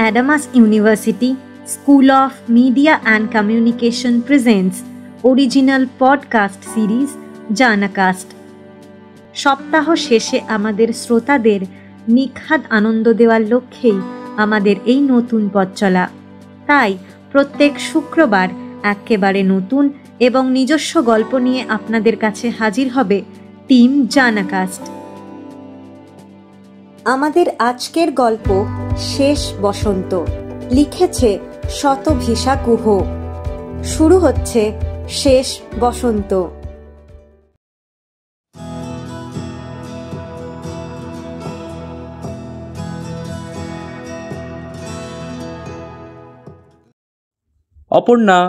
Adamas University School of Media and Communication presents original podcast series জানাকাস্ট। সপ্তাহ শেষে আমাদের শ্রোতাদের নিখাদ আনন্দ দেওয়ার লক্ষ্যেই আমাদের এই নতুন পথ চলা। তাই প্রত্যেক শুক্রবার একেবারে নতুন এবং নিজস্ব গল্প নিয়ে আপনাদের কাছে হাজির হবে টিম জানাকাস্ট। আমাদের আজকের গল্প শেষ বসন্ত, লিখেছে শতভিষা গুহ। শুরু হচ্ছে শেষ বসন্ত। অপর্ণা,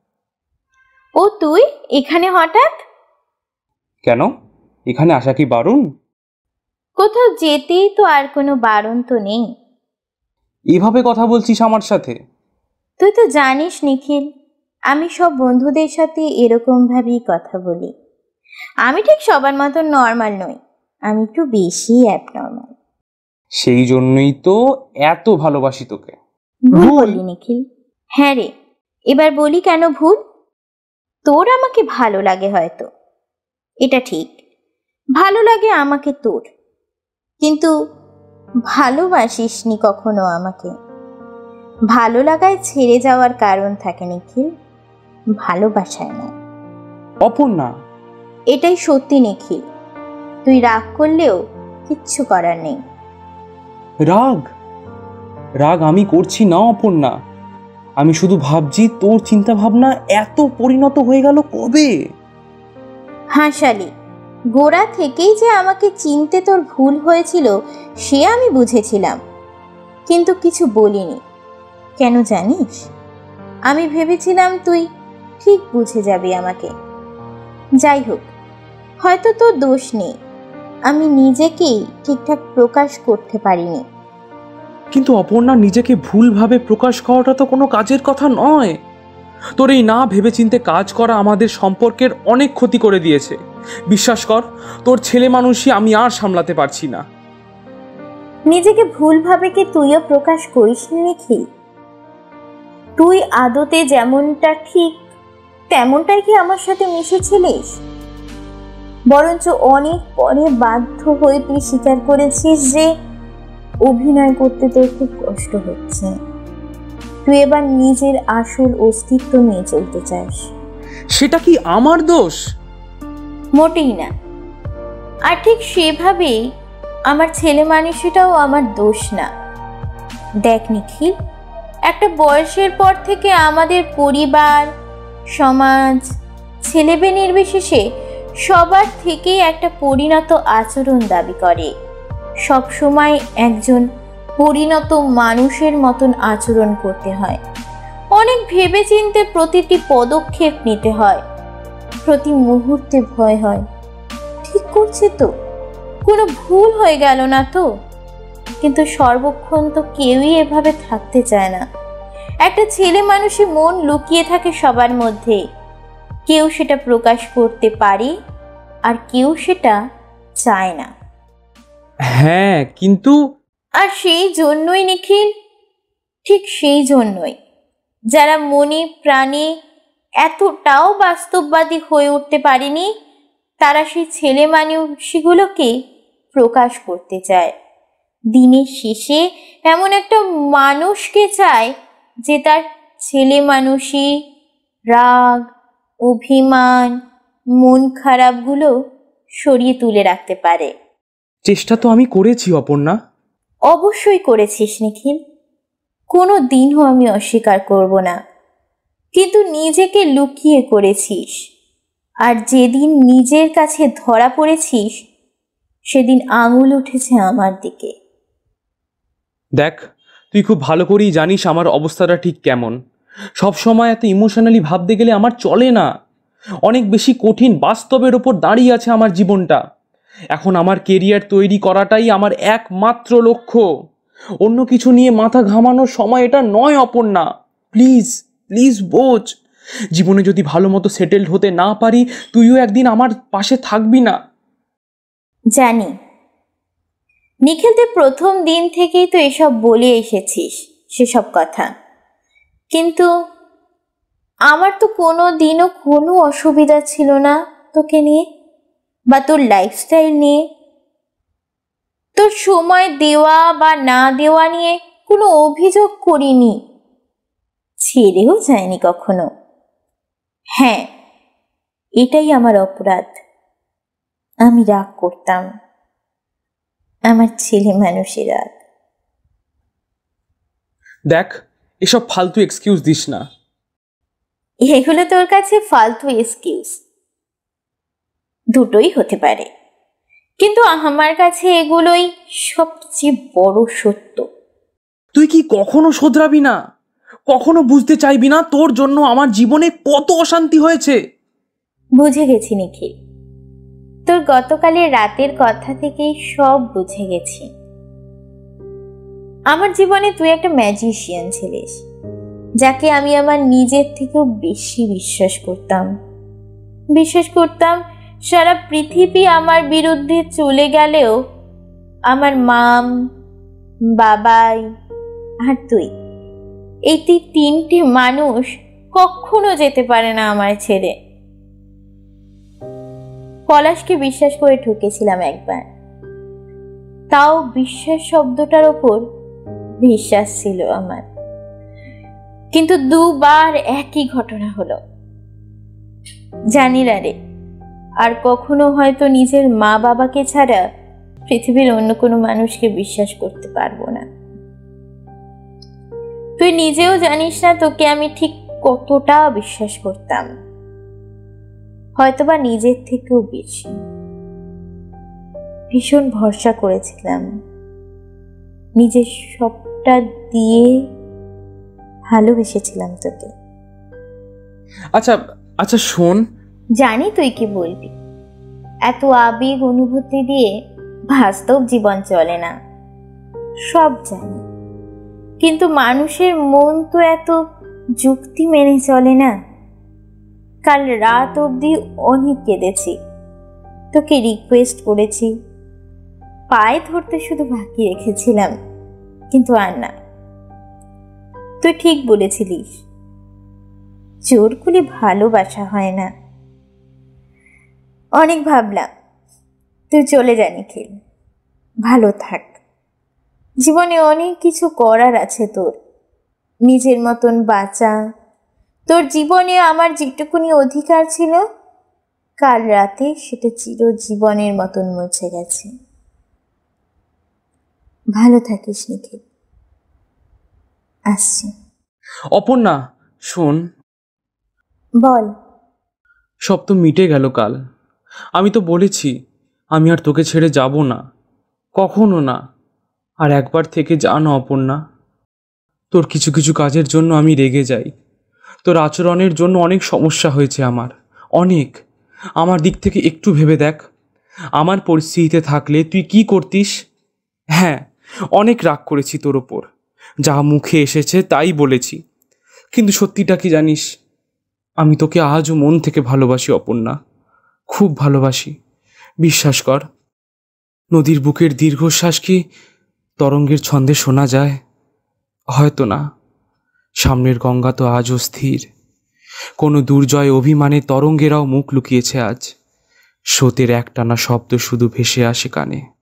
ও তুই এখানে হঠাৎ? কেন, এখানে আসা কি বারণ? কোথাও যেতেই তো আর কোনো বারণ তো নেই। এভাবে কথা বলছিস আমার সাথে? তুই তো জানিস নিখিল, আমি সব বন্ধুদের সাথে এরকম ভাবেই কথা বলি। আমি ঠিক সবার মতো নর্মাল নই, আমি একটু বেশি অ্যাবনর্মাল। সেই জন্যই তো এত ভালোবাসি তোকে। ভুল বললি নিখিল। হ্যাঁ রে, এবার বলি কেন ভুল। তোর আমাকে ভালো লাগে হয়তো, এটা ঠিক, ভালো লাগে আমাকে তোর, কিন্তু ভালোবাসিসনি কখনো আমাকে। ভালো লাগায় ছেড়ে যাওয়ার কারণ থাকে নিখিল, ভালোবাসায় না। অপর্ণা, এটাই সত্যি নিখিল, তুই রাগ করলেও কিচ্ছু করার নেই। রাগ রাগ আমি করছি না অপর্ণা, আমি শুধু ভাবছি তোর চিন্তা ভাবনা এত পরিণত হয়ে গেল কবে। হাসালি, গোড়া থেকেই যে আমাকে চিনতে তোর ভুল হয়েছিল সে আমি বুঝেছিলাম, কিন্তু কিছু বলিনি। কেন জানিস? আমি ভেবেছিলাম তুই ঠিক বুঝে যাবি আমাকে। যাই হোক, হয়তো তোর দোষ নেই, আমি নিজেকেই ঠিকঠাক প্রকাশ করতে পারিনি। কিন্তু অপর্ণা, নিজেকে ভুলভাবে প্রকাশ করাটা তো কোনো কাজের কথা নয়। তোর এই না ভেবেচিন্তে কাজ করা আমাদের সম্পর্কের অনেক ক্ষতি করে দিয়েছে। বিশ্বাস কর, তোর ছেলে মানুষই আমি আর সামলাতে পারছি না। নিজেকে ভুলভাবে কি তুইও প্রকাশ করিস নিখিল? তুই আদতে যেমনটা ঠিক তেমনটাই কি আমার সাথে মিশেছিলিস? বরঞ্চ অনেক পরে বাধ্য হয়ে তুই স্বীকার করেছিস যে অভিনয় করতে তোর খুব কষ্ট হচ্ছে। তুই এবার নিজের আসল অস্তিত্ব নিয়ে চলতে চাস। সেটা কি আমার দোষ? মোটেই না। আর ঠিক সেভাবেই আমার ছেলে মানুষটাও আমার দোষ না। দেখ নিখিল, একটা বয়সের পর থেকে আমাদের পরিবার, সমাজ, ছেলেমেয়ে নির্বিশেষে সবার থেকেই একটা পরিণত আচরণ দাবি করে। সব সময় একজন পরিণত মানুষের মতন আচরণ করতে হয়, অনেক ভেবেচিন্তে প্রতিটি পদক্ষেপ নিতে হয়, প্রতি মুহূর্তে ভয় হয় ঠিক করছে তো, কোনো ভুল হয়ে গেল না তো। কিন্তু সর্বক্ষণ তো কেউই এভাবে থাকতে চায় না। একটা ছেলে মানুষের মন লুকিয়ে থাকে সবার মধ্যে, কেউ সেটা প্রকাশ করতে পারে আর কেউ সেটা চায় না। হ্যাঁ, কিন্তু আর সেই জন্যই নিখিল, ঠিক সেই জন্যই যারা মনে প্রাণে এতটাও বাস্তববাদী হয়ে উঠতে পারেনি, তারা সেই ছেলে মানুষগুলোকে প্রকাশ করতে চায়। দিনের শেষে এমন একটা মানুষকে চায় যে তার ছেলে মানুষই রাগ, অভিমান, মন খারাপগুলো সরিয়ে তুলে রাখতে পারে। চেষ্টা তো আমি করেছি অপর্ণা। অবশ্যই করেছিস নিখিল, কোনো দিনও আমি অস্বীকার করব না, কিন্তু নিজেকে লুকিয়ে করেছিস। আর যেদিন নিজের কাছে ধরা পড়েছিস সেদিন আঙুল উঠেছে আমার দিকে। দেখ, তুই খুব ভালো করেই জানিস আমার অবস্থাটা ঠিক কেমন। সব সময় এত ইমোশনালি ভাবতে গেলে আমার চলে না। অনেক বেশি কঠিন বাস্তবের ওপর দাঁড়িয়ে আছে আমার জীবনটা। এখন আমার কেরিয়ার তৈরি করাটাই আমার একমাত্র লক্ষ্য। অন্য কিছু নিয়ে মাথা ঘামানোর সময় এটা নয় অপর্ণা। প্লিজ প্লিজ বোঝ, জীবনে যদি ভালো মতো সেটেলড হতে না পারি, তুইও একদিন আমার পাশে থাকবি না। জানি নিখিল, তুই প্রথম দিন থেকেই তো এসব বলে এসেছিস, সেসব কথা, কিন্তু আমার তো কোনো দিনও কোনো অসুবিধা ছিল না তোকে নিয়ে বা তোর লাইফস্টাইল নিয়ে। তোর সময় দেওয়া বা না দেওয়া নিয়ে কোনো অভিযোগ করিনি, ছেড়েও যায়নি কখনো। হ্যাঁ, এটাই আমার অপরাধ। আমি রাগ করতাম, আমার ছেলে মানুষের রাগ। দেখ, এসব ফালতু এক্সকিউজ দিস না। এগুলো তোর কাছে ফালতু এক্সকিউজ? দুটোই হতে পারে, কিন্তু আমার কাছে এগুলোই সবচেয়ে বড় সত্য। তুই কি কখনো শোধরাবি না? কখনো বুঝতে চাইবি না তোর জন্য আমার জীবনে কত অশান্তি হয়েছে? বুঝে গেছি নিখিল, তোর গতকালের রাতের কথা থেকেই সব বুঝে গেছি। আমার জীবনে তুই একটা ম্যাজিশিয়ান ছিলিস, যাকে আমি আমার নিজের থেকেও বেশি বিশ্বাস করতাম। সারা পৃথিবী আমার বিরুদ্ধে চলে গেলেও আমার মাম, বাবাই আর তুই, এই তিনটে মানুষ কখনো যেতে পারে না আমার ছেড়ে। পলাশকে বিশ্বাস করে ঠকেছিলাম একবার, তাও বিশ্বাস শব্দটার ওপর বিশ্বাস ছিল আমার, কিন্তু দুবার একই ঘটনা হলো। জানি না রে, আর কখনো হয়তো নিজের মা বাবাকে ছাড়া পৃথিবীর অন্য কোনো মানুষকে বিশ্বাস করতে পারবো না। তুই নিজেও জানিস না তোকে আমি ঠিক কতটা বিশ্বাস করতাম, হয়তোবা নিজের থেকেও বেশি। ভীষণ ভরসা করেছিলাম, নিজের সবটা দিয়ে ভালোবেসেছিলাম তোকে। আচ্ছা আচ্ছা শোন, জানি তুই কি বলবি, এত আবেগ অনুভূতি দিয়ে বাস্তব জীবন চলে না, সব জানি, কিন্তু মানুষের মন তো এত যুক্তি মেনে চলে না। কাল রাত অবধি অনেক কেঁদেছি, তোকে রিকোয়েস্ট করেছি, পায়ে ধরতে শুধু বাকি রেখেছিলাম, কিন্তু আর না। তুই ঠিক বলেছিলিস, জোর করে ভালোবাসা হয় না। অনেক ভাবলাম, তুই চলে যা নিখিল, ভালো থাক। জীবনে অনেক কিছু করার আছে তোর, নিজের মতন বাঁচা। তোর জীবনে আমার যেটুকুনি অধিকার ছিল, কাল রাতে সেটা চিরজীবনের মতন মুছে গেছে। ভালো থাকিস নিখিল, আসছি। অপর্ণা শোন। বল। সব তো মিটে গেল কাল। আমি তো বলেছি আমি আর তোকে ছেড়ে যাব না, কখনো না। আর একবার থেকে যা না অপর্ণা। তোর কিছু কিছু কাজের জন্য আমি রেগে যাই, তোর আচরণের জন্য অনেক সমস্যা হয়েছে আমার, অনেক। আমার দিক থেকে একটু ভেবে দেখ, আমার পরিস্থিতিতে থাকলে তুই কি করতিস? হ্যাঁ, অনেক রাগ করেছি তোর ওপর, যা মুখে এসেছে তাই বলেছি, কিন্তু সত্যিটা কি জানিস? আমি তোকে আজও মন থেকে ভালোবাসি অপর্ণা, খুব ভালোবাসি, বিশ্বাস কর। নদীর বুকের দীর্ঘশ্বাস কি তরঙ্গের ছন্দে শোনা যায়? হয়তো না। সামনের গঙ্গা তো আজও স্থির, কোনো দুর্জয় অভিমানে তরঙ্গেরাও মুখ লুকিয়েছে আজ, স্রোতের একটানা শব্দ শুধু ভেসে আসে কানে।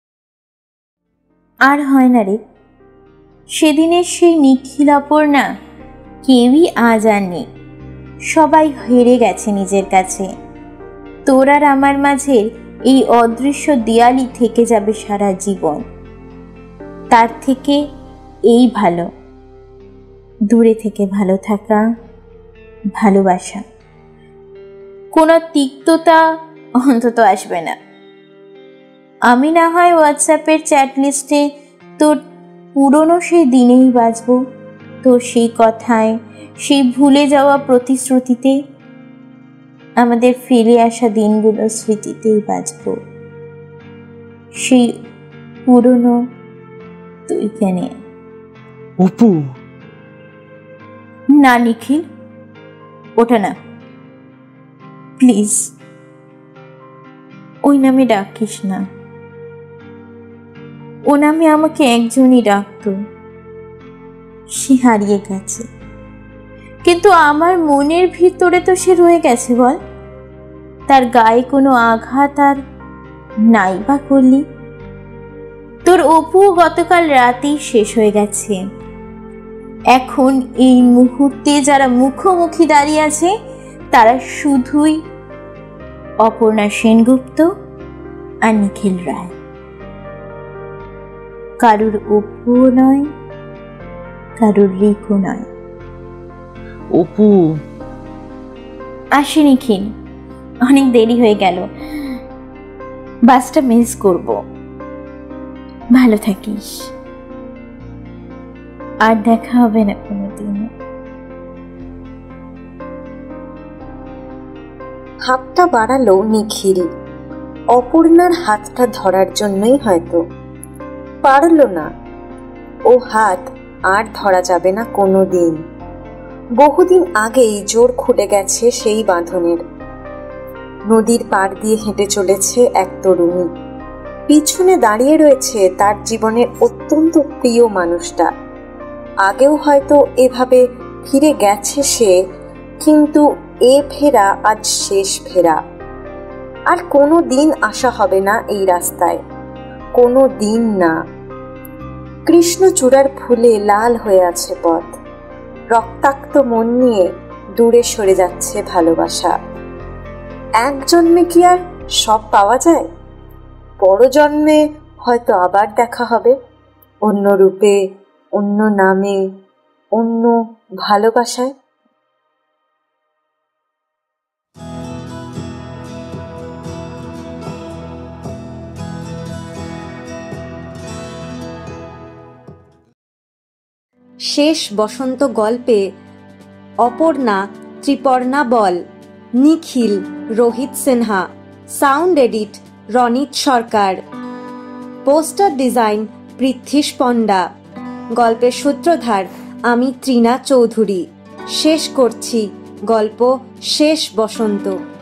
আর হয় না রে, সেদিনের সেই নিখিল অপর্ণা কেউই আজ আর নেই, সবাই হেরে গেছে নিজের কাছে। তোর আর আমার মাঝে এই অদৃশ্য দেয়ালই থেকে যাবে সারা জীবন। তার থেকে এই ভালো, দূরে থেকে ভালো থাকা, ভালোবাসা, কোনো তিক্ততা অন্তত আসবে না। আমি না হয় হোয়াটসঅ্যাপের চ্যাট লিস্টে তোর পুরনো সেই দিনেই বাঁচব, তোর সেই কথায়, সেই ভুলে যাওয়া প্রতিশ্রুতিতে, আমাদের ফিরে আসা দিনগুলোর স্মৃতিতেই বাঁচব, সেই পুরনো তুইকে নিয়ে। অপু। না নিখিল, ওটা না, প্লিজ ওই নামে ডাকিস না। ও নামে আমাকে একজনই ডাকত, সে হারিয়ে গেছে, কিন্তু আমার মনের ভিতরে তো সে রয়ে গেছে। বল, তার গায়ে কোনো আঘাত আর নাই বা করলি? তোর অপু গতকাল রাতেই শেষ হয়ে গেছে। এখন এই মুহূর্তে যারা মুখোমুখি দাঁড়িয়ে আছে তারা শুধুই অপর্ণা সেনগুপ্ত আর নিখিল রায়। কারুর অপু নয়, কারুর রিকু নয়। অপু আসি নিখিল, অনেক দেরি হয়ে গেল, বাসটা মিস করব। ভালো থাকিস, আর দেখা হবে না কোনোদিন। হাতটা বাড়ালো নিখিল, অপর্ণার হাতটা ধরার জন্যই হয়তো। পারল না, ও হাত আর ধরা যাবে না কোনো দিন। বহুদিন আগেই জোর খুলে গেছে সেই বাঁধনের। নদীর পাড় দিয়ে হেঁটে চলেছে এক তরুণী, পিছনে দাঁড়িয়ে রয়েছে তার জীবনের অত্যন্ত প্রিয় মানুষটা। আগেও হয়তো এভাবে ফিরে গেছে সে, কিন্তু এ ফেরা আজ শেষ ফেরা। আর কোনো দিন আসা হবে না এই রাস্তায়, কোনো দিন না। কৃষ্ণচূড়ার ফুলে লাল হয়ে আছে পথ, রক্তাক্ত মন নিয়ে দূরে সরে যাচ্ছে ভালোবাসা। এক জন্মে কি আর সব পাওয়া যায়? পরজন্মে হয়তো আবার দেখা হবে, অন্য রূপে, অন্য নামে, অন্য ভালোবাসায়। শেষ বসন্ত গল্পে Aparna Triparna Bal, Nikhil Rohit Sinha, sound edit Ronit Sarkar, poster design Prithish Panda. গল্পের সূত্রধার আমি তৃণা চৌধুরী। শেষ করছি গল্প শেষ বসন্ত।